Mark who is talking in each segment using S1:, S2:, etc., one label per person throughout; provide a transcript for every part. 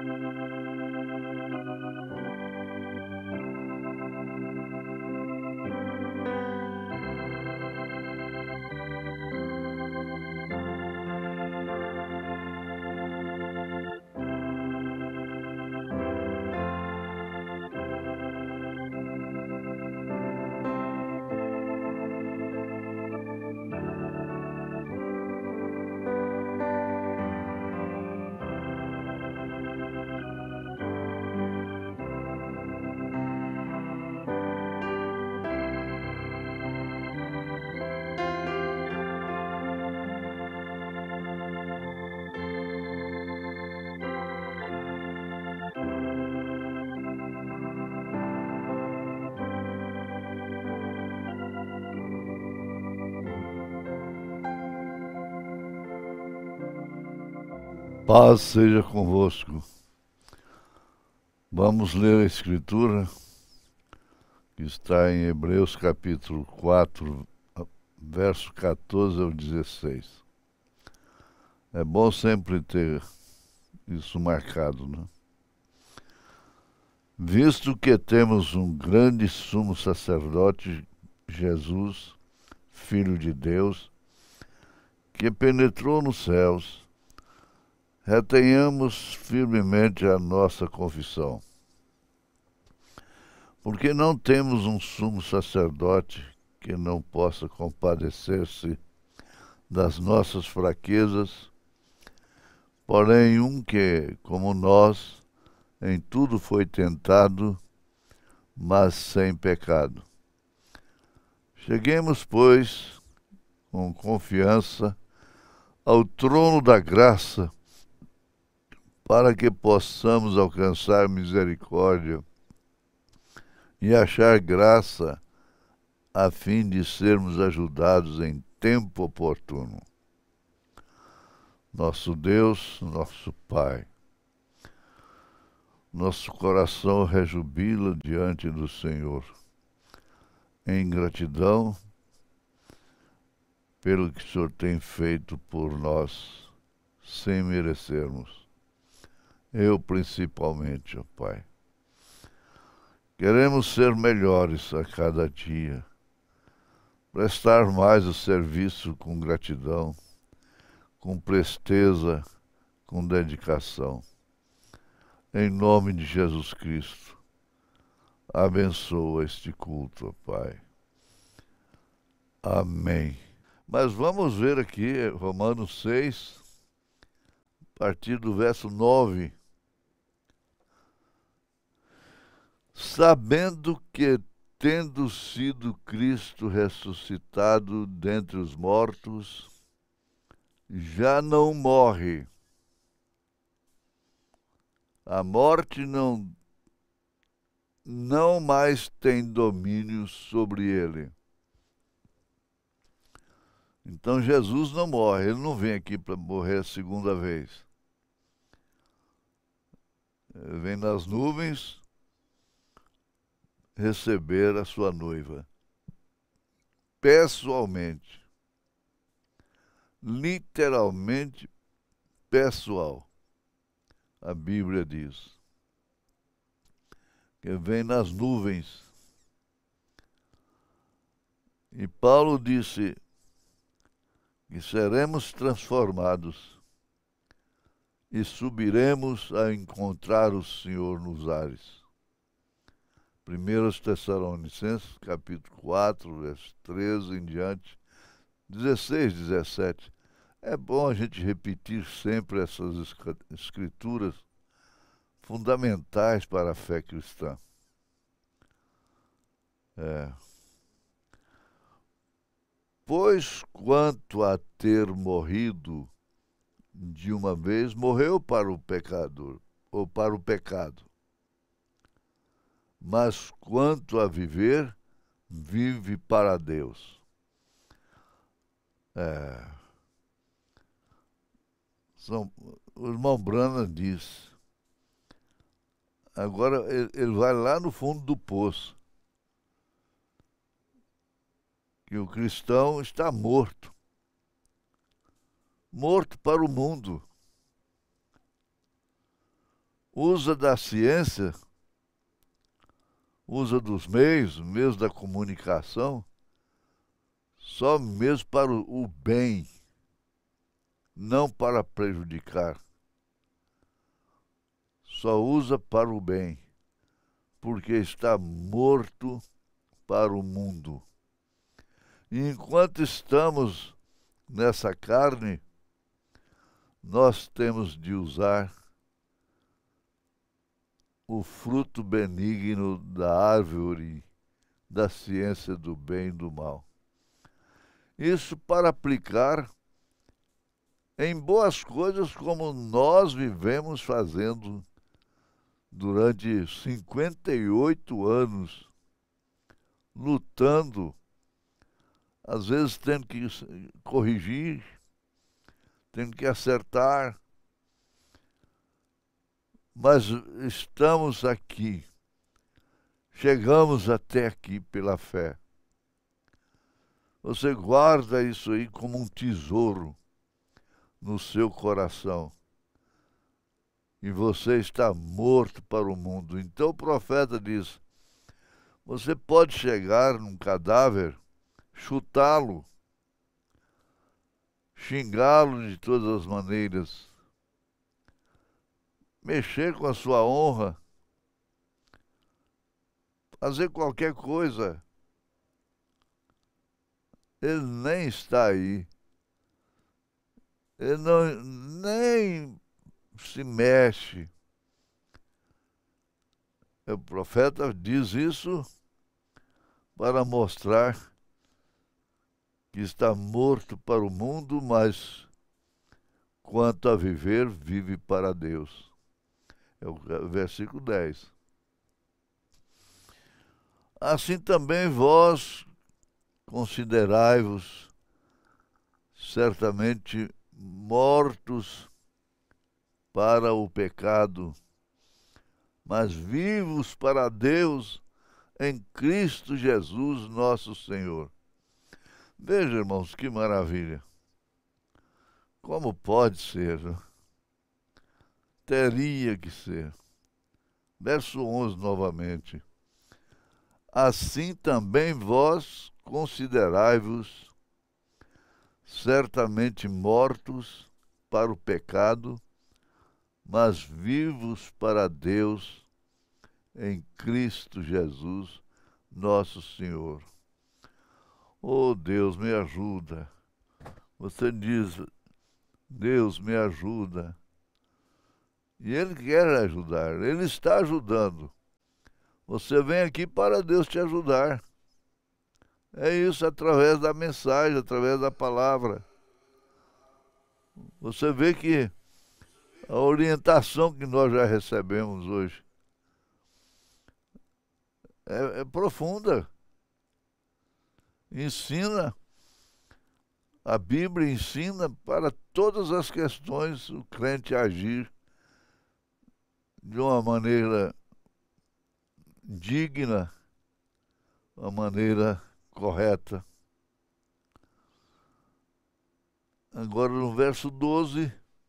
S1: Paz seja convosco. Vamos ler a Escritura que está em Hebreus capítulo 4, verso 14 ao 16. É bom sempre ter isso marcado, né? Visto que temos um grande sumo sacerdote, Jesus, Filho de Deus, que penetrou nos céus, retenhamos firmemente a nossa confissão. Porque não temos um sumo sacerdote que não possa compadecer-se das nossas fraquezas, porém um que, como nós, em tudo foi tentado, mas sem pecado. Cheguemos, pois, com confiança ao trono da graça, para que possamos alcançar misericórdia e achar graça, a fim de sermos ajudados em tempo oportuno. Nosso Deus, nosso Pai, nosso coração rejubila diante do Senhor, em gratidão pelo que o Senhor tem feito por nós, sem merecermos. Eu principalmente, ó Pai. Queremos ser melhores a cada dia, prestar mais o serviço com gratidão, com presteza, com dedicação. Em nome de Jesus Cristo, abençoa este culto, ó Pai. Amém. Mas vamos ver aqui Romanos 6, a partir do verso 9. Sabendo que, tendo sido Cristo ressuscitado dentre os mortos, já não morre. A morte não mais tem domínio sobre ele. Então Jesus não morre, ele não vem aqui para morrer a segunda vez. Ele vem nas nuvens receber a sua noiva, pessoalmente, literalmente pessoal. A Bíblia diz que vem nas nuvens. E Paulo disse que seremos transformados e subiremos a encontrar o Senhor nos ares. 1 Tessalonicenses, capítulo 4, verso 13 em diante, 16, 17. É bom a gente repetir sempre essas escrituras fundamentais para a fé cristã. Pois quanto a ter morrido de uma vez, morreu para o pecador, ou para o pecado. Mas quanto a viver, vive para Deus. O irmão Branham diz, agora ele vai lá no fundo do poço, que o cristão está morto. Morto para o mundo. usa da ciência, usa dos meios da comunicação, só mesmo para o bem, não para prejudicar. Só usa para o bem, porque está morto para o mundo. E enquanto estamos nessa carne, nós temos de usar o fruto benigno da árvore da ciência do bem e do mal. Isso para aplicar em boas coisas como nós vivemos fazendo durante 58 anos, lutando, às vezes tendo que corrigir, tendo que acertar, mas estamos aqui, chegamos até aqui pela fé. Você guarda isso aí como um tesouro no seu coração. E você está morto para o mundo. Então o profeta diz: você pode chegar num cadáver, chutá-lo, xingá-lo de todas as maneiras, mexer com a sua honra, fazer qualquer coisa. Ele nem está aí. Ele não, nem se mexe. O profeta diz isso para mostrar que está morto para o mundo, mas quanto a viver, vive para Deus. É o versículo 10. Assim também vós considerai-vos certamente mortos para o pecado, mas vivos para Deus em Cristo Jesus, nosso Senhor. Veja, irmãos, que maravilha. Como pode ser? Né? Teria que ser. Verso 11 novamente. Assim também vós considerai-vos certamente mortos para o pecado, mas vivos para Deus em Cristo Jesus, nosso Senhor. Oh, Deus, me ajuda. Você diz, Deus, me ajuda. E Ele quer ajudar, Ele está ajudando. Você vem aqui para Deus te ajudar. É isso, através da mensagem, através da palavra. Você vê que a orientação que nós já recebemos hoje é profunda. Ensina, a Bíblia ensina para todas as questões o crente agir de uma maneira digna, uma maneira correta. Agora no verso 12,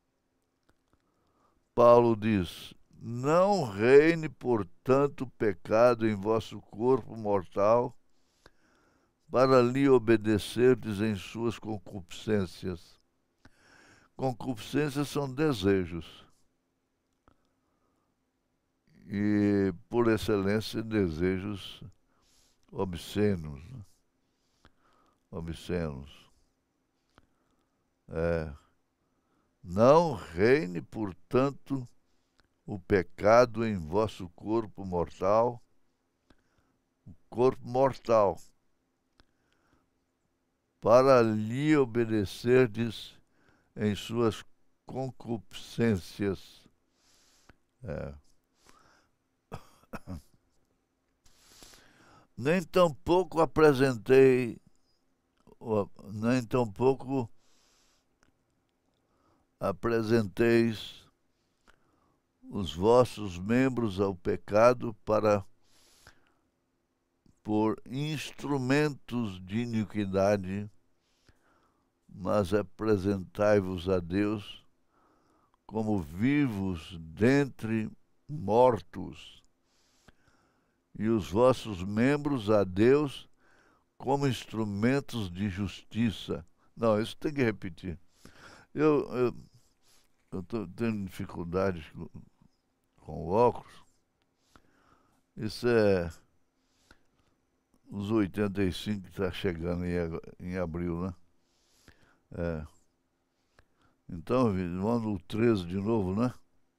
S1: Paulo diz: não reine, portanto, o pecado em vosso corpo mortal, para lhe obedecerdes em suas concupiscências. Concupiscências são desejos. E, por excelência, desejos obscenos. Né? Obscenos. Não reine, portanto, o pecado em vosso corpo mortal, para lhe obedecerdes em suas concupiscências. Nem tampouco apresenteis os vossos membros ao pecado por instrumentos de iniquidade, mas apresentai-vos a Deus como vivos dentre mortos, e os vossos membros a Deus como instrumentos de justiça. Não, isso tem que repetir. Eu estou tendo dificuldades com o óculos. Isso é os 85 que está chegando em abril, né? É. Então, vamos no 13 de novo, né?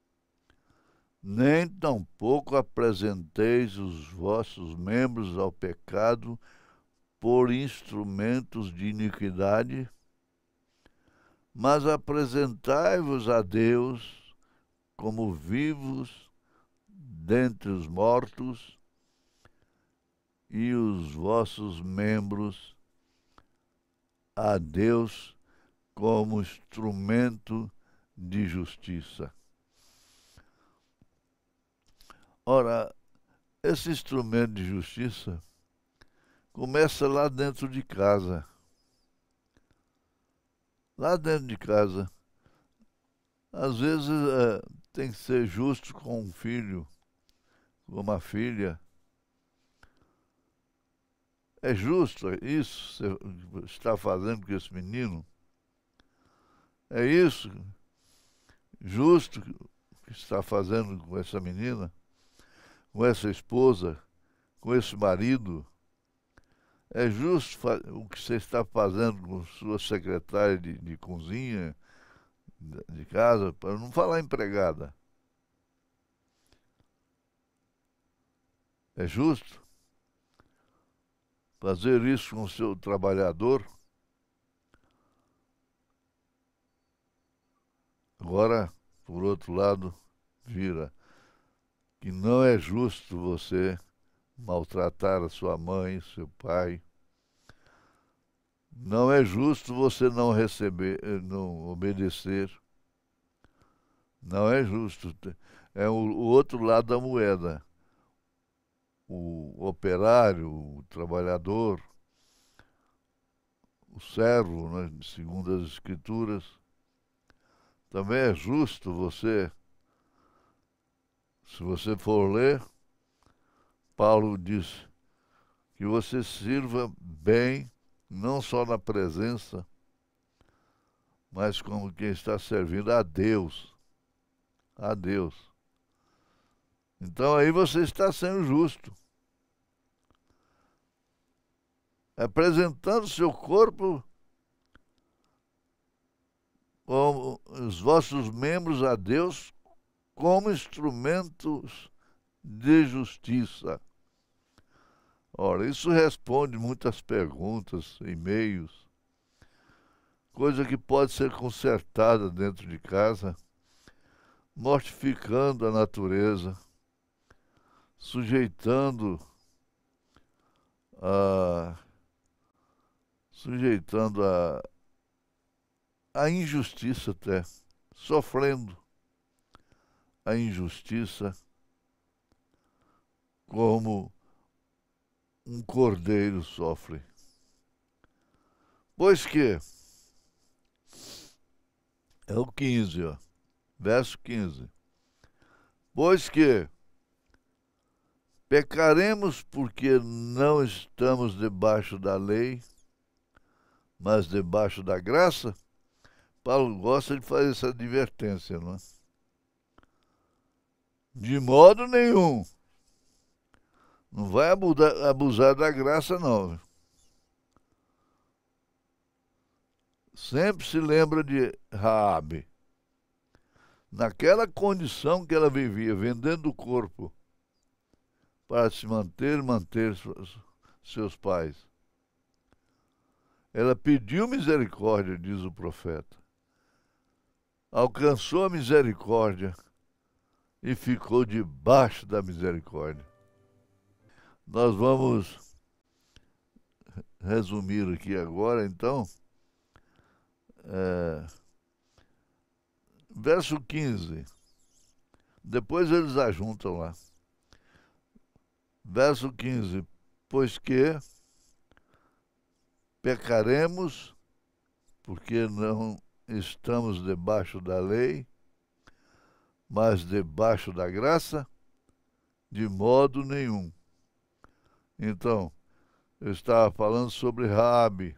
S1: Nem tampouco apresenteis os vossos membros ao pecado por instrumentos de iniquidade, mas apresentai-vos a Deus como vivos dentre os mortos, e os vossos membros a Deus como instrumento de justiça. Ora, esse instrumento de justiça começa lá dentro de casa. Lá dentro de casa. Às vezes tem que ser justo com um filho, com uma filha. É justo isso que você está fazendo com esse menino? É isso justo que está fazendo com essa menina, com essa esposa, com esse marido? É justo o que você está fazendo com sua secretária de cozinha, de casa, para não falar empregada? É justo fazer isso com o seu trabalhador? Agora, por outro lado, vira que não é justo você maltratar a sua mãe, seu pai. Não é justo você não receber, não obedecer. Não é justo. É o outro lado da moeda. O operário, o trabalhador, o servo, né, segundo as Escrituras. Também é justo você, se você for ler, Paulo diz que você sirva bem, não só na presença, mas como quem está servindo a Deus. A Deus. Então aí você está sendo justo. Apresentando seu corpo como os vossos membros a Deus como instrumentos de justiça. Ora, isso responde muitas perguntas, e-mails, coisa que pode ser consertada dentro de casa, mortificando a natureza, sujeitando a sujeitando a injustiça até, sofrendo a injustiça como um cordeiro sofre. Pois que, é o 15, ó, verso 15. Pois que pecaremos porque não estamos debaixo da lei, mas debaixo da graça. Paulo gosta de fazer essa advertência, não é? De modo nenhum. Não vai abusar da graça, não. Sempre se lembra de Raabe. Naquela condição que ela vivia, vendendo o corpo para se manter seus pais. Ela pediu misericórdia, diz o profeta. Alcançou a misericórdia e ficou debaixo da misericórdia. Nós vamos resumir aqui agora, então, verso 15. Depois eles ajuntam lá. Verso 15. Pois que pecaremos, porque não estamos debaixo da lei, mas debaixo da graça, de modo nenhum. Então, eu estava falando sobre Raabe,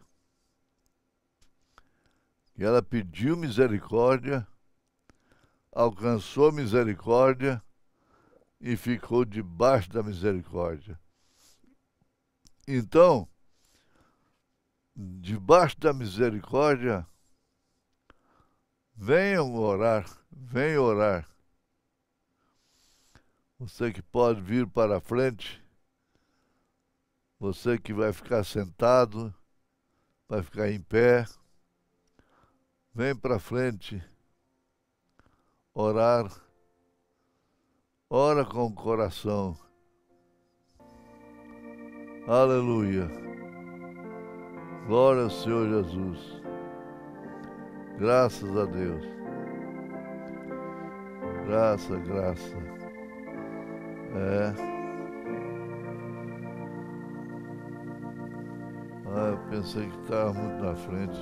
S1: que ela pediu misericórdia, alcançou misericórdia e ficou debaixo da misericórdia. Então, debaixo da misericórdia, venham orar, venham orar. Você que pode vir para a frente, você que vai ficar sentado, vai ficar em pé, vem para frente, orar, ora com o coração. Aleluia. Glória ao Senhor Jesus. Graças a Deus. Graça. Eu pensei que estava muito na frente.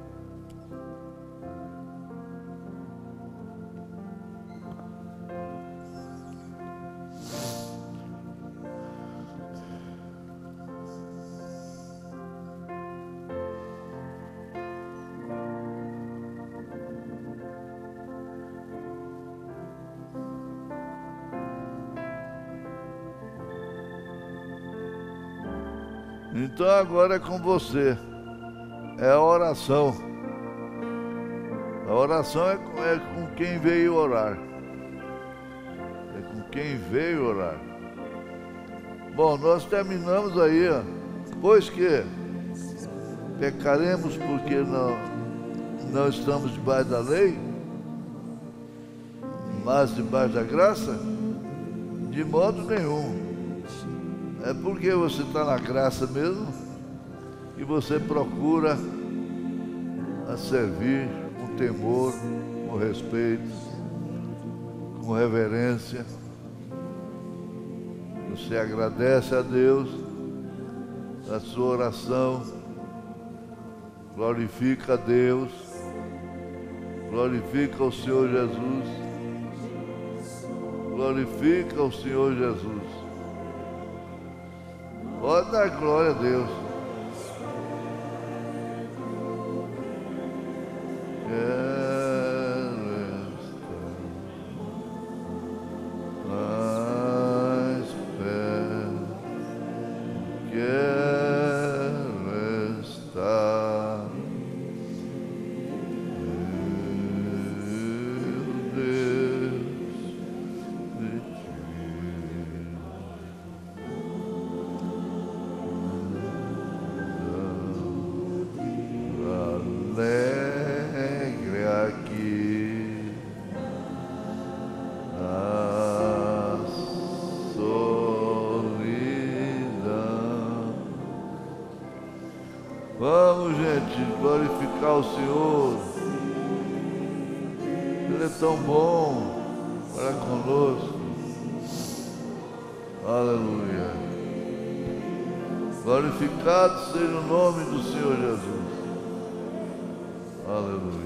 S1: Então agora é com você. É a oração. A oração é com quem veio orar. É com quem veio orar. Bom, nós terminamos aí, ó. Pois que pecaremos porque não estamos debaixo da lei, mas debaixo da graça? De modo nenhum. É porque você está na graça mesmo que você procura a servir com temor, com respeito, com reverência. Você agradece a Deus a sua oração, glorifica a Deus, glorifica o Senhor Jesus, glorifica o Senhor Jesus. Pode dar glória a Deus. Vamos, gente, glorificar o Senhor. Ele é tão bom para conosco. Aleluia. Glorificado seja o nome do Senhor Jesus. Aleluia.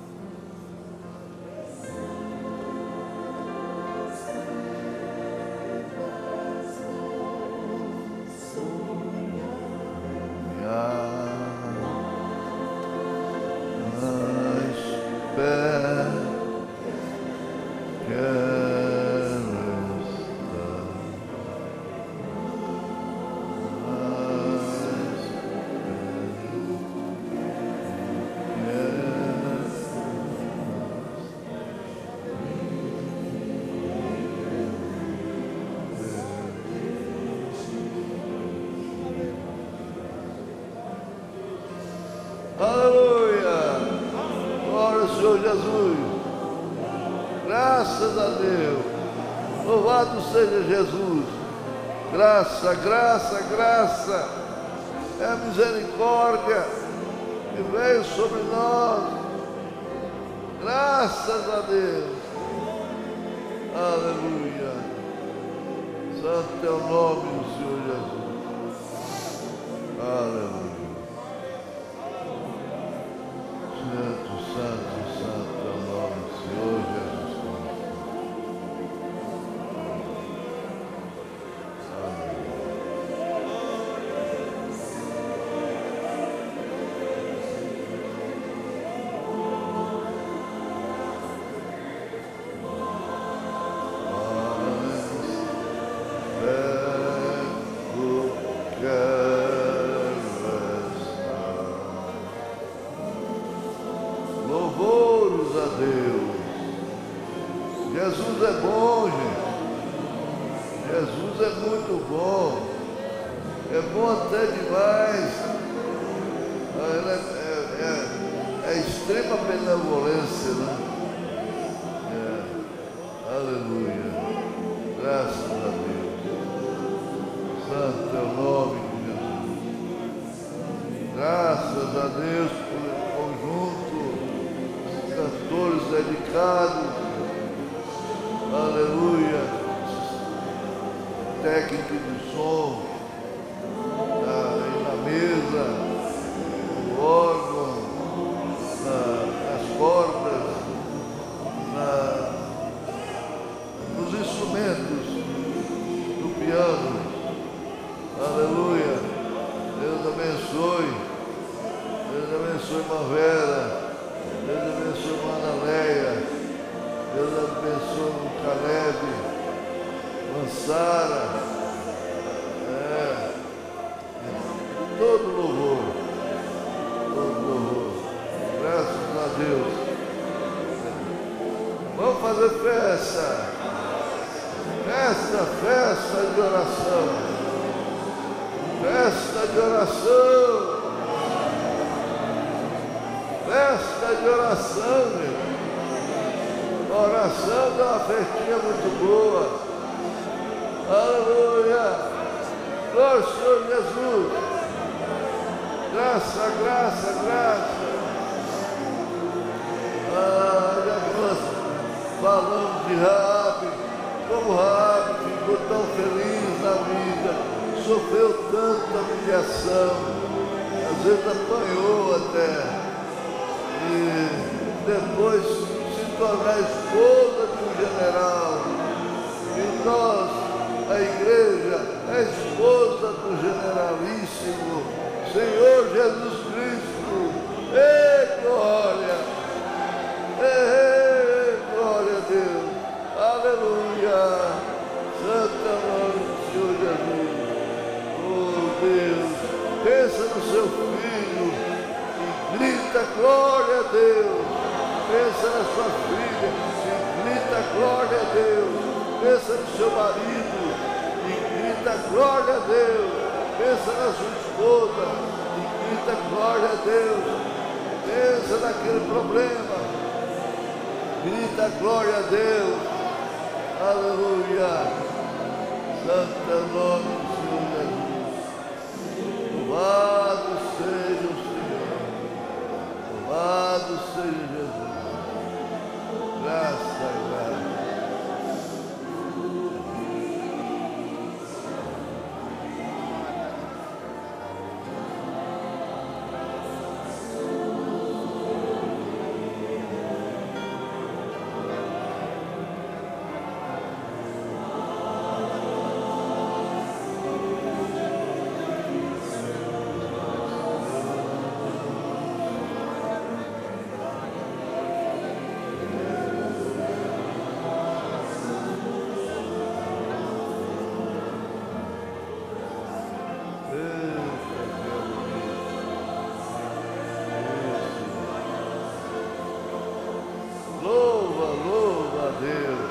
S1: Aleluia! Glória ao Senhor Jesus! Graças a Deus! Louvado seja Jesus! Graça, graça, graça! É a misericórdia que veio sobre nós. Graças a Deus! Aleluia! Santo é o nome do Senhor Jesus! Aleluia! Santo é o nome do Senhor Jesus Cristo. Jesus é muito bom. É bom até demais. É extrema benevolência, né? Aleluia. Graças a Deus. Santo é o nome de Jesus. Graças a Deus por conjunto, cantores dedicados. Aleluia. Técnico de som, aí na mesa, no órgão, nas cordas, nos instrumentos do piano. Aleluia. Deus abençoe. Deus abençoe irmã Vera. Deus abençoe irmã Ana Leia. Deus abençoe o Caleb. Sara, todo louvor, graças a Deus. Vamos fazer festa, festa de oração, festa de oração, festa de oração, meu. Oração dá uma festinha muito boa. Aleluia! Glória ao Senhor Jesus! Graça, graça, graça! Já que nós falamos de Raabe, como Raabe ficou tão feliz na vida, sofreu tanta humilhação, às vezes apanhou até, e depois se tornar esposa de um general. E nós, a igreja, a esposa do generalíssimo Senhor Jesus Cristo. Ei, glória! Ei, glória a Deus! Aleluia! Santo é o nome do Senhor Jesus. Oh, Deus! Pensa no seu filho e grita glória a Deus! Pensa na sua filha e grita glória a Deus! Pensa no seu marido e grita glória a Deus. Pensa na sua esposa e grita glória a Deus. Pensa naquele problema, grita glória a Deus. Aleluia. Santo é o nome do Senhor Jesus. Louvado seja o Senhor. Louvado seja Jesus. Graça e graça. Louva a Deus.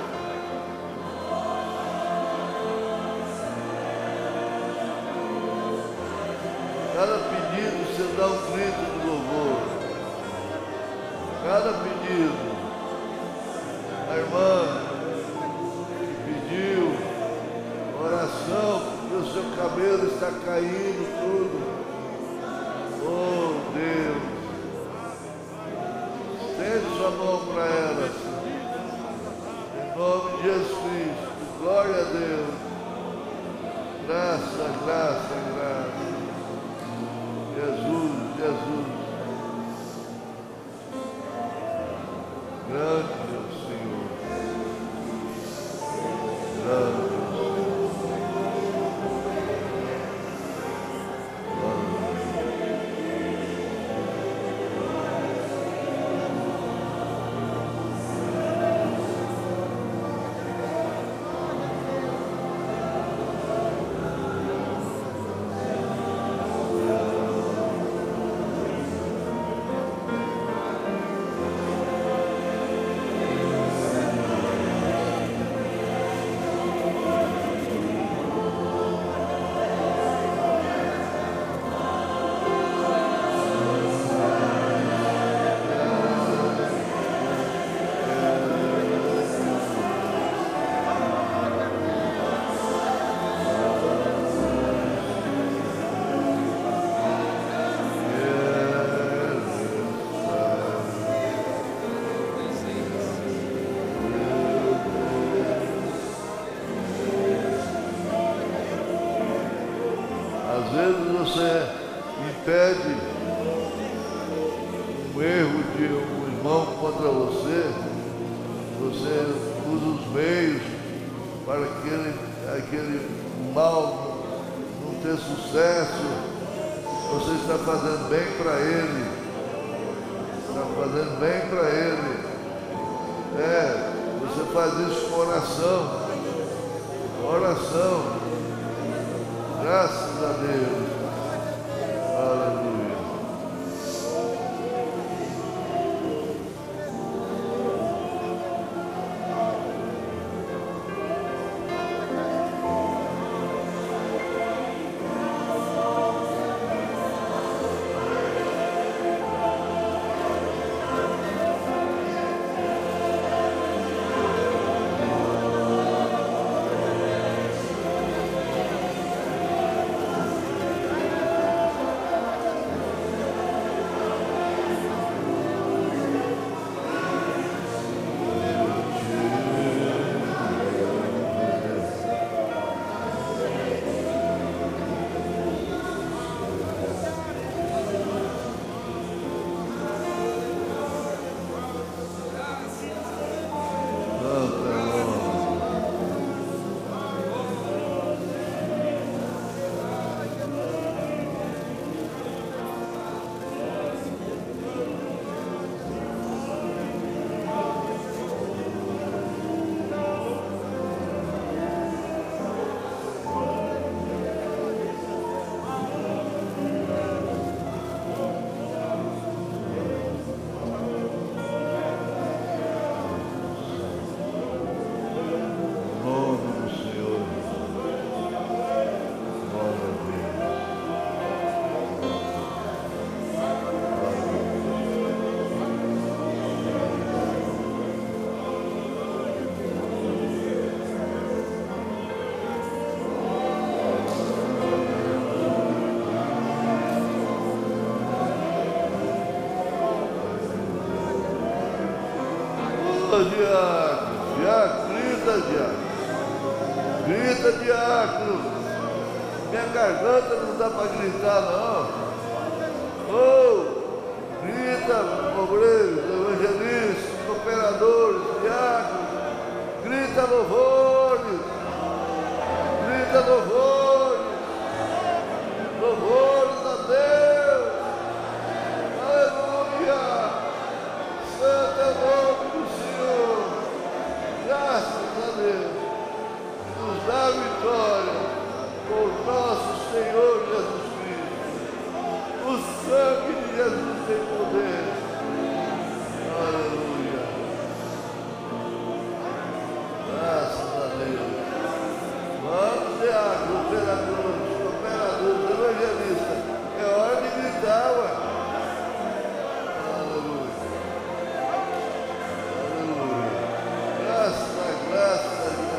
S1: Cada pedido você dá um grito de louvor. Cada pedido. A irmã que pediu oração porque o seu cabelo está caindo tudo. Oh Deus. Estende sua mão para ela, em nome de Jesus Cristo. Glória a Deus. Graça, graça, graça. Jesus, Jesus. Grande é o Senhor. Grande é o Senhor. vezes você impede um erro de um irmão contra você, você usa os meios para que aquele mal não tenha sucesso. Você está fazendo bem para ele, está fazendo bem para ele. Você faz isso com oração, oração, graças a Deus, aleluia. Diácono, grita, diácono, minha garganta não dá para gritar não. Grita, obreiros, evangelistas, cooperadores, diáconos, grita louvores, louvores a Deus, aleluia, santo é o nome do Senhor, graças a Deus, nos dá vitória por nosso Senhor Jesus Cristo, o sangue de Jesus tem poder, aleluia, graças a Deus. Vamos, diáconos, operadores, evangelistas, é hora de gritar, ué. Aleluia, aleluia, graça.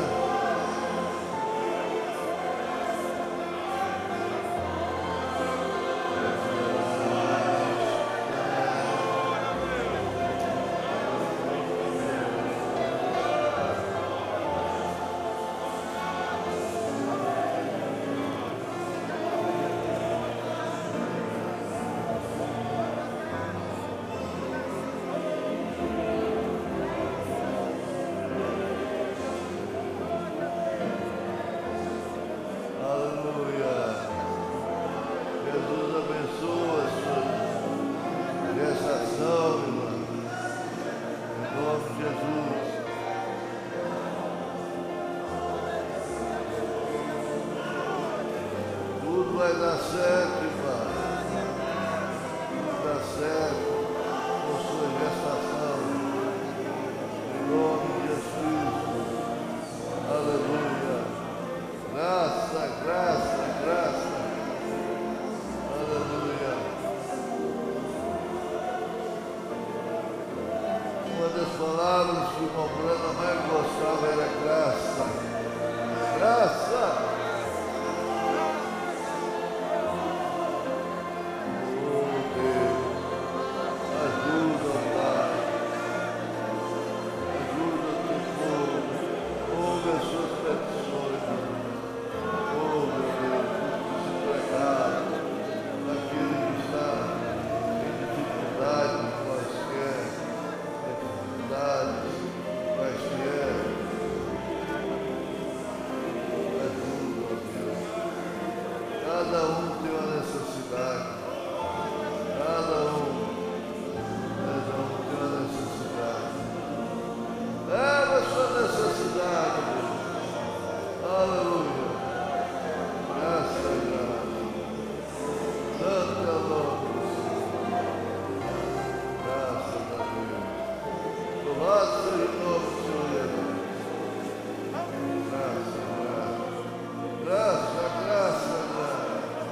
S1: Vai dar certo, irmão. Vai dar certo com sua gestação. Em nome de Jesus. Aleluia. Graça. Aleluia. Uma das palavras que o irmão Brana mais gostava era graça. Graça. Suas petições, oh meu Deus, desempregado, Aleluia. Graça, graça. Santo é o nome. Graças a Deus. Louvado seja o nome do Senhor Jesus. Graça, graça. Graça, graça, graça.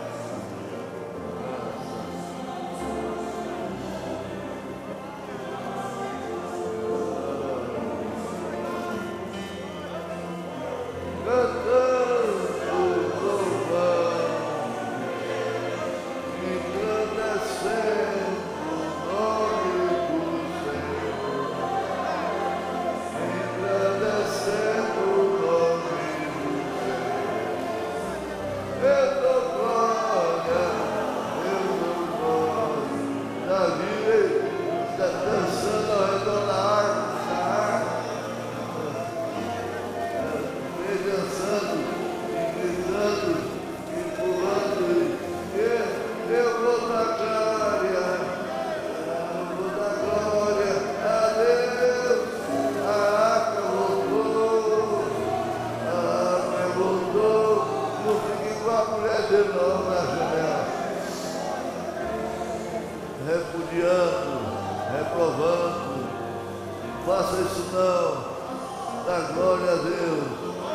S1: Repudiando, reprovando, faça isso não, dá glória a Deus.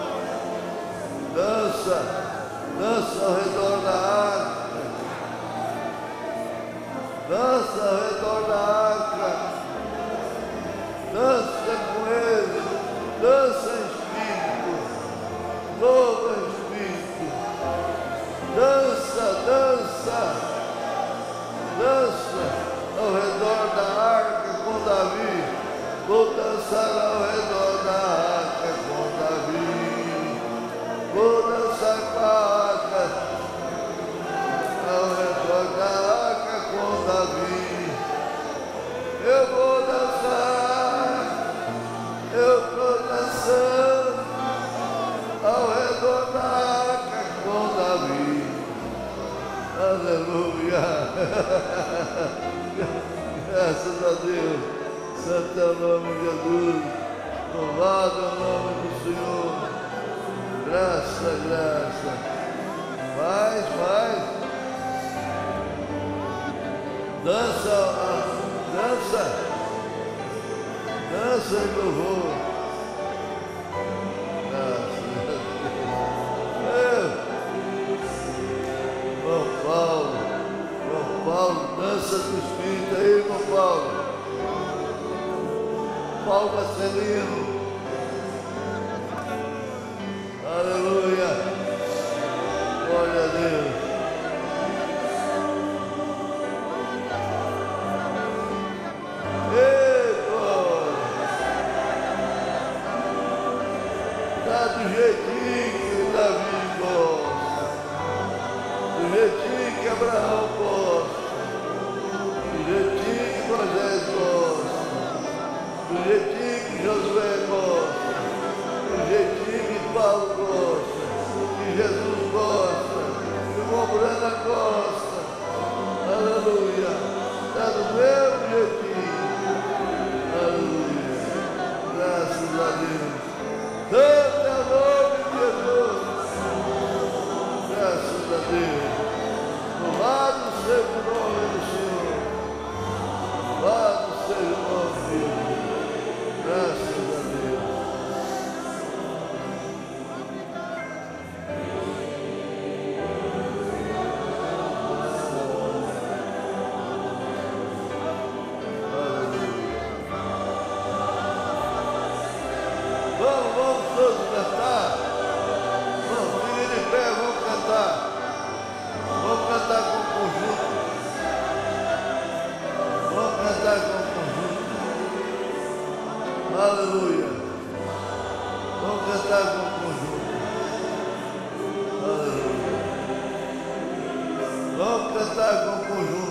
S1: Dança, dança ao redor da arca, dança ao redor da arca, dança com ele, dança em espírito, louva em espírito, dança, dança. Dança ao redor da arca com Davi. Vou dançar ao redor da arca com Davi. Vou dançar com a arca ao redor da arca com Davi. Eu vou dançar, eu estou dançando ao redor da arca com Davi. Aleluia. Graças a Deus. Santo é o nome de Jesus. Louvado é o nome do Senhor. Graça, graça. Mais, mais. Dança, dança. Dança e louvor. Graças a Deus. Paulo, dança do Espírito aí, irmão Paulo. Paulo Marcelino. Aleluia. Glória a Deus. Ei, glória. Tá do jeitinho que Davi gosta. Do jeitinho que Abraão gosta. Do jeitinho que Moisés gosta, do jeitinho que Josué gosta, do jeitinho que Paulo gosta, que Jesus gosta, que o irmão Brana gosta. Aleluia. Está do mesmo jeitinho. Aleluia. Graças a Deus. Santo é o nome de Jesus. Graças a Deus. Louvado seja o nome do Senhor. Louvado seja o nome dele. Graças a Deus. Aleluia. Vamos todos cantar. Vamos, fiquem de pé, vamos cantar. Vamos cantar com o conjunto. Vamos cantar com o conjunto. Aleluia. Vamos cantar com o conjunto. Aleluia. Vamos cantar com o conjunto.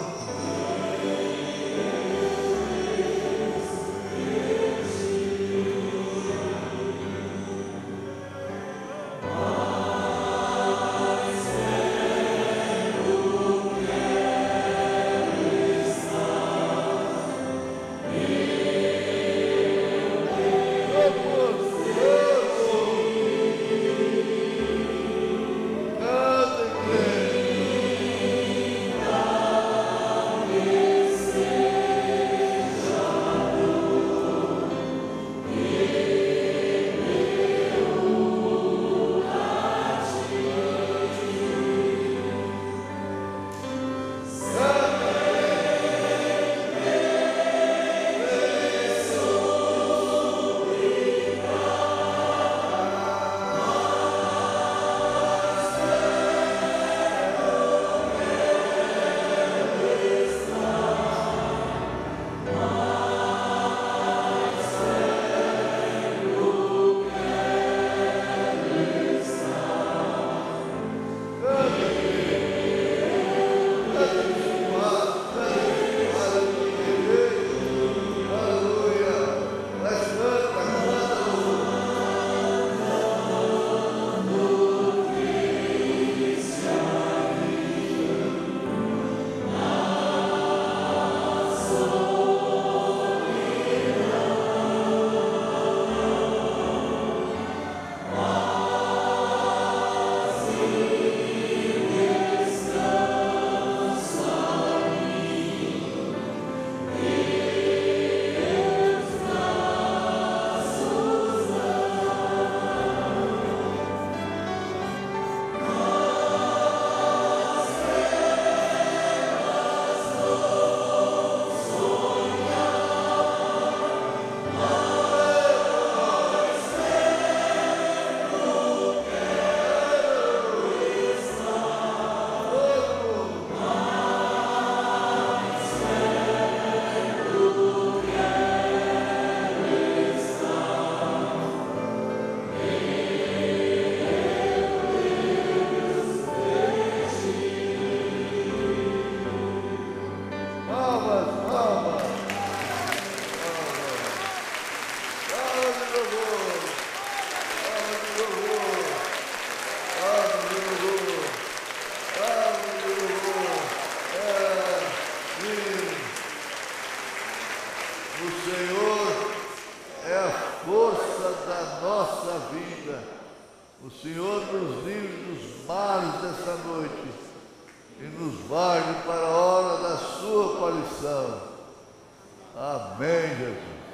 S1: livre dos males dessa noite e nos guarde para a hora da sua aparição. Amém, Jesus.